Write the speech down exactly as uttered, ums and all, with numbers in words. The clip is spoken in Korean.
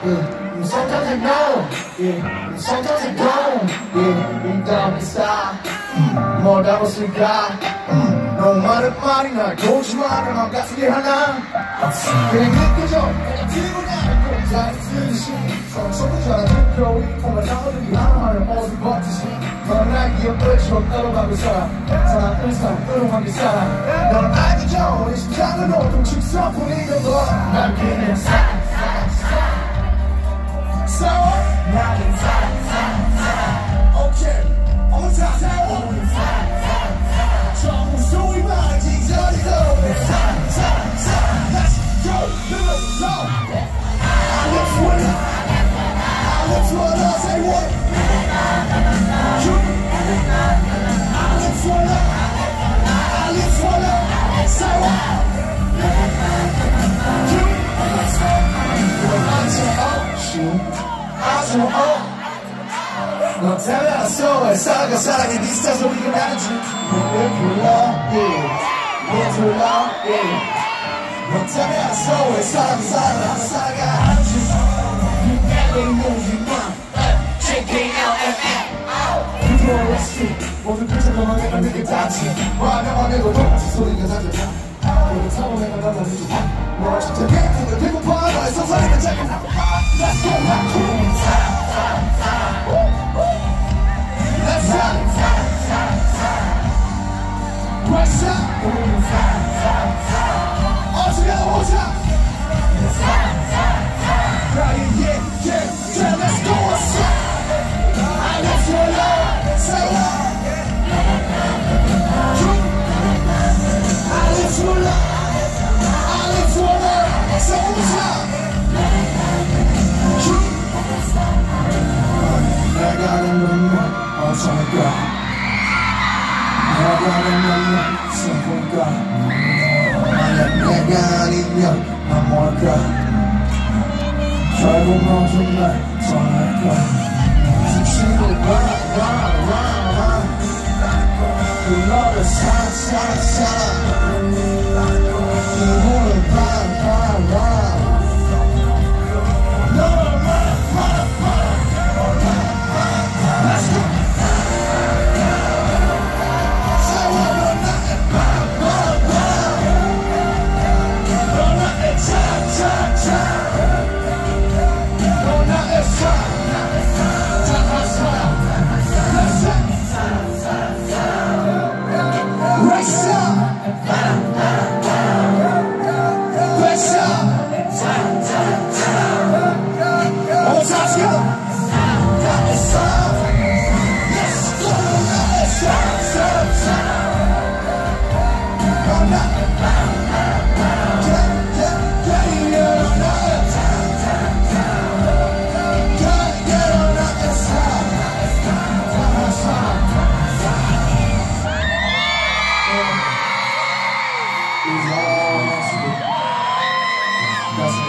Yeah. Sometimes I know, yeah. Sometimes I don't, yeah. 인감이 쌓아 뭘 담았을까. 너무 많은 말이 날 도지마는 맘 같은 게 하나 그냥 느껴져. 그냥 들고 나는 잘 쓰듯이 서로 잘 느껴 뭔가 나오는 게 하나만을 어디 버티지. 넌 날 기억들처럼 따라가고 살아. 사랑을 사랑을 살아. 넌 알겠죠. 내 심장은 온통 직선뿐이던 걸. 난 그냥 살아 살아 살아 싸워 나는 살아 살아 살아. 오케이 어머 다 싸워 정말 소리 말지 저리도 살아 살아 살아. Let's go live alone. I live for it. I live for it. I say what? 너 때문에 알았어. 살아가 사랑해 네 스타 소리가 나는지 왜 불러 왜 불러 너 때문에 알았어. 왜 살아가 살아가 살아가 하는지 내게 모지마 제이케이 엘 엠 엔 프로레스트 모두 그쳐가만 내가 느껴 닿지. 화려한 내고 똑같이 소리가 나잖아. 너를 타고 내가 날아다니지 너 진짜 배고프다 배고파 너의 상상이가 작은 Let's go back to 사랑 사랑 사랑 Let's 사랑 사랑 사랑 사랑 Let's 사랑 사랑 사랑 어서 가보자 사랑 사랑 사랑 Yeah yeah yeah Let's go I live for love Say what I live for love I live for love Say what 내가 아니면 어쩌니까 내가 아니면 슬플까. 만약 내가 아니면 난 뭘까. 결국 너 정말 떠날까. 지치고 와와와 그 너를 사랑 사랑 사랑 이혼을 바라바라 That's